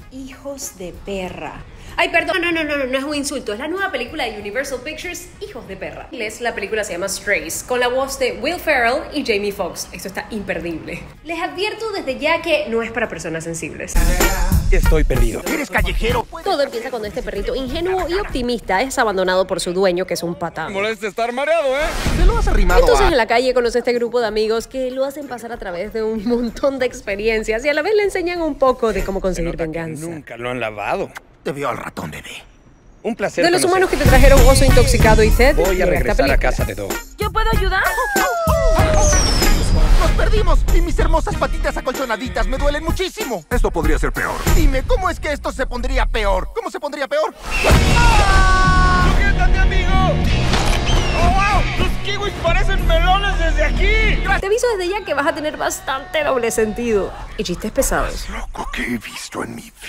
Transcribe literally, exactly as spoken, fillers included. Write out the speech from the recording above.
Hijos de perra. Ay, perdón, no, no, no, no, no es un insulto. Es la nueva película de Universal Pictures, Hijos de perra. La película se llama Strays, con la voz de Will Ferrell y Jamie Foxx. Esto está imperdible. Les advierto desde ya que no es para personas sensibles. Estoy perdido. ¿Eres callejero? Todo empieza cuando este perrito ingenuo y optimista es abandonado por su dueño, que es un patán. Molesta estar mareado, ¿eh? ¿Te lo has arrimado Entonces a...? en la calle conoce a este grupo de amigos que lo hacen pasar a través de un montón de experiencias y a la vez le enseñan un poco de cómo conseguir Nota que venganza. nunca lo han lavado. Te veo al ratón, bebé. Un placer De los conocer. humanos que te trajeron Oso Intoxicado y Ted, Voy a llega esta regresar a película. casa de Dog. ¿Yo puedo ayudar? ¡Nos perdimos! Y mis hermosas patitas acolchonaditas me duelen muchísimo. Esto podría ser peor. Dime, ¿cómo es que esto se pondría peor? ¿Cómo se pondría peor? ¡Sujétate, amigo! ¡Oh, wow! ¡Los kiwis parecen melones desde aquí! Te aviso desde ya que vas a tener bastante doble sentido y chistes pesados. Loco que he visto en mi vida.